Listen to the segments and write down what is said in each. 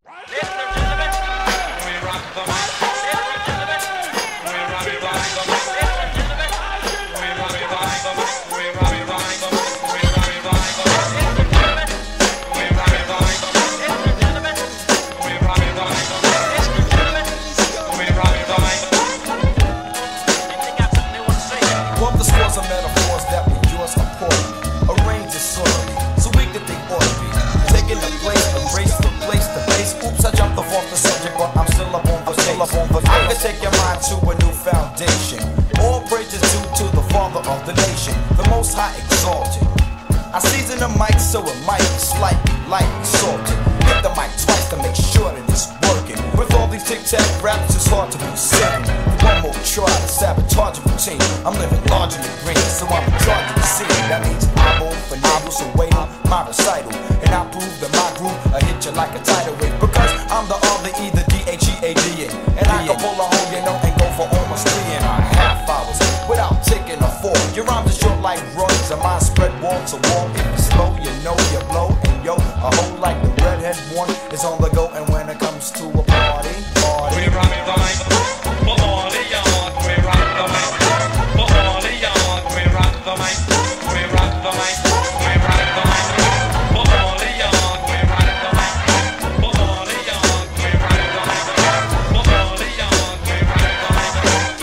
I can take your mind to a new foundation. All praises due to the Father of the nation, the Most High exalted. I season the mic so it might be slightly lightly salted. Hit the mic twice to make sure that it's working. With all these tic-tac raps, it's hard to be certain. One more try to sabotage a routine. I'm living large in the green, so I'm in charge of the scene. That means I won't finagle, so wait on my recital. And I prove that my groove will hit you like a tidal wave. Because I'm the other E, the D-H-E-A-D-A. And I can pull a hole, you know, and go for almost 3.5 hours without taking a fall. Your rhymes are short like runs, and mine spread wall to wall. If you're slow, you know you blow. And yo, a hole like the Redhead one is on the go. And when it comes to a party, we rock the mic for all of y'all. We rock the mic for all of y'all. We rock the mic. We rock the mic. We rock the mic for all of y'all. We rock the mic for all of y'all. We rock the mic for all of y'all. We rock the mic.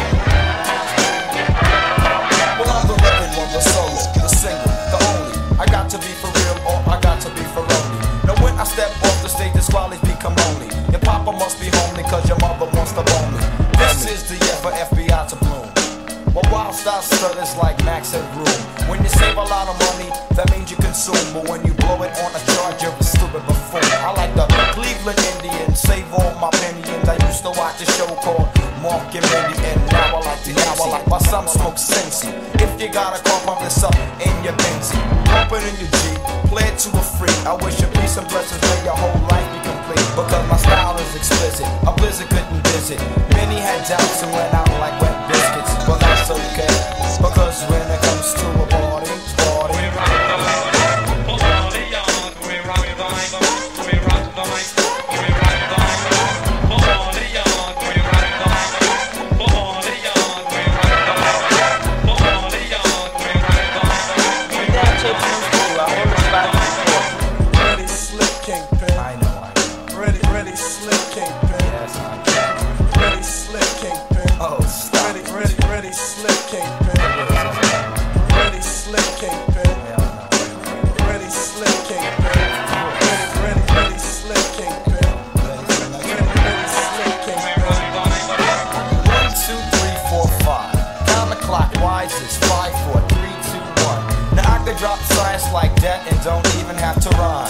Well, I'm the Redhead one, the solo, the single, the only. I got to be for real or I got to be for only. Now when I step off the stage, the squallies become lonely. Your papa must be homely cause your mother wants to bone me. This is the year for FBI to bloom. But wild style stutters like Max and Room. When you save a lot of money, that means you consume. But when you blow it on a charge, you're a stupid buffoon. I like the Cleveland Indians, save all my pennies. I used to watch a show called Mark and Mindy, and now I like to while some smoke Cincy. If you got a car, pump this up in your Benzie. Pump it in your Jeep, play it to a freak. I wish you peace and blessings, may your whole life be complete. Because my style is explicit, a blizzard couldn't visit. Many had doubts and went out like wet biscuits. But that's okay, because when it comes to a party, we rock the mic for all of y'all. We rock the mic, we rock the mic, we rock the mic for all of y'all. We rock the mic for all of y'all. We rock the mic for all of y'all. We rock the mic. We rock the mic. I hold the spot before. Ready, Slick Kingpin. I know. Ready, Slick Kingpin. Yes, I know. Ready, Slick Kingpin. Oh, stop. Ready, Slick Kingpin. Ready, Slick Kingpin. Ready, Slick Kingpin. Ready, Slick Kingpin. Ready, Slick Kingpin. 1, 2, 3, 4, 5. Counterclockwise is 5, 4, 3, 2, 1. Now I could drop science like that and don't even have to rhyme.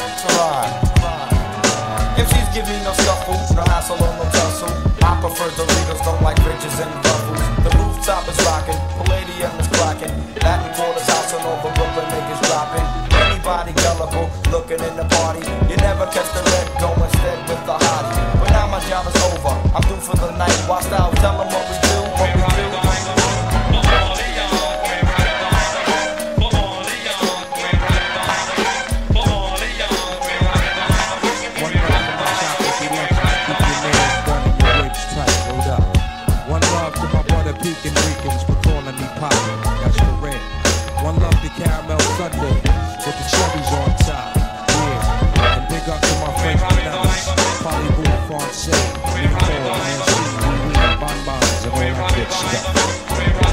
MCs give me no scuffle, no hassle or no tussle. I prefer Doritos, don't like riches and ruffles. The rooftop is rocking, Palladium is clocking. Latin quarters house and over Brooklyn niggas dropping. Anybody gullible, looking in the party. You never catch the red, go instead with the hottie. But now my job is over, I'm through for the night. Watch out, tell them what we do, what we do. Pekin' Ricans for calling me Poppy, that's for red. One love to caramel sundae with the cherries on top. Yeah, and big up to my French pronounce Parlez-vous français, Nicole, Nancy, Louis, bonbons, and all that good stuff.